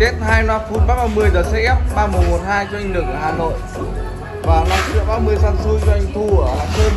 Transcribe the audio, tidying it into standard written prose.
Test 2 loa full Bắc 30 DCF 3112 cho anh Lực ở Hà Nội. Và loa Bắc 30 Sansui cho anh Thu ở Lạng Sơn.